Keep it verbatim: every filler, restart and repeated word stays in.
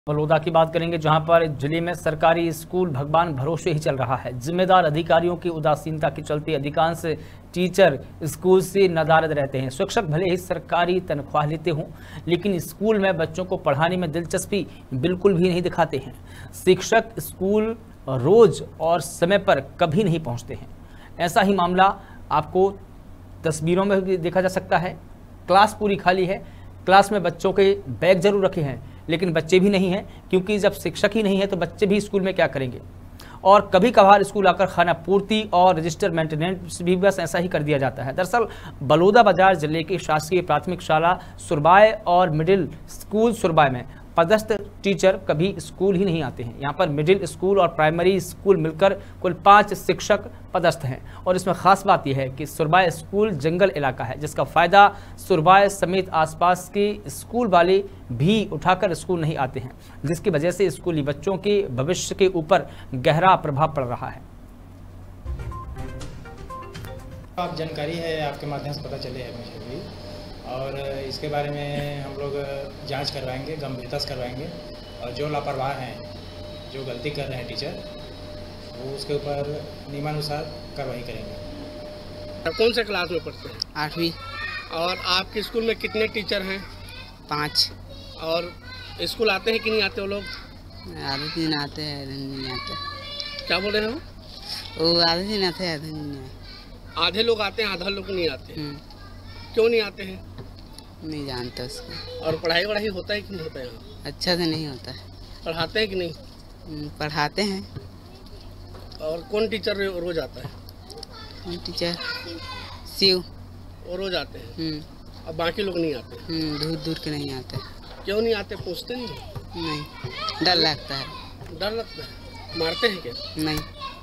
बलौदा की बात करेंगे, जहां पर जिले में सरकारी स्कूल भगवान भरोसे ही चल रहा है। जिम्मेदार अधिकारियों की उदासीनता के चलते अधिकांश टीचर स्कूल से नदारद रहते हैं। शिक्षक भले ही सरकारी तनख्वाह लेते हों, लेकिन स्कूल में बच्चों को पढ़ाने में दिलचस्पी बिल्कुल भी नहीं दिखाते हैं। शिक्षक स्कूल रोज और समय पर कभी नहीं पहुंचते हैं। ऐसा ही मामला आपको तस्वीरों में भी देखा जा सकता है। क्लास पूरी खाली है, क्लास में बच्चों के बैग जरूर रखे हैं, लेकिन बच्चे भी नहीं हैं, क्योंकि जब शिक्षक ही नहीं है तो बच्चे भी स्कूल में क्या करेंगे। और कभी कभार स्कूल आकर खाना पूर्ति और रजिस्टर मेंटेनेंस भी बस ऐसा ही कर दिया जाता है। दरअसल बलौदा बाजार जिले की शासकीय प्राथमिक शाला सुरबाय और मिडिल स्कूल सुरबाय में पदस्थ टीचर कभी स्कूल ही नहीं आते हैं। यहाँ पर मिडिल स्कूल और प्राइमरी स्कूल मिलकर कुल पाँच शिक्षक पदस्थ हैं। और इसमें ख़ास बात यह है कि सुरबाय स्कूल जंगल इलाका है, जिसका फ़ायदा सुरबाय समेत आसपास के स्कूल वाले भी उठाकर स्कूल नहीं आते हैं, जिसकी वजह से स्कूली बच्चों के भविष्य के ऊपर गहरा प्रभाव पड़ रहा है। आप जानकारी है, आपके माध्यम से पता चले है मुझे भी, और इसके बारे में हम लोग जांच करवाएंगे, गंभीरता से करवाएंगे, और जो लापरवाह हैं, जो गलती कर रहे हैं टीचर, वो उसके ऊपर नियमानुसार कार्रवाई करेंगे। कौन से क्लास में पढ़ते हैं? आठवीं। और आपके स्कूल में कितने टीचर हैं? पाँच। और स्कूल आते हैं कि नहीं आते वो लोग? आधे दिन आते हैं, आधे दिन नहीं आते। क्या बोल रहे हैं वो? वो आधे दिन आते हैं, आधे दिन नहीं आते। आधे लोग आते हैं, आधा लोग नहीं आते। क्यों नहीं आते हैं? नहीं जानता उसको। और पढ़ाई वढ़ाई होता है कि नहीं होता है यहाँ? अच्छा से नहीं होता है। पढ़ाते हैं कि नहीं? पढ़ाते हैं। और कौन टीचर रोज आता है? कौन टीचर? शिव। वो रोज आते हैं। अब बाकी लोग नहीं आते? दूर दूर के नहीं आते। क्यों नहीं आते? पूछते नहीं? नहीं, डर लगता है। डर लगता है? मारते हैं क्या? नहीं।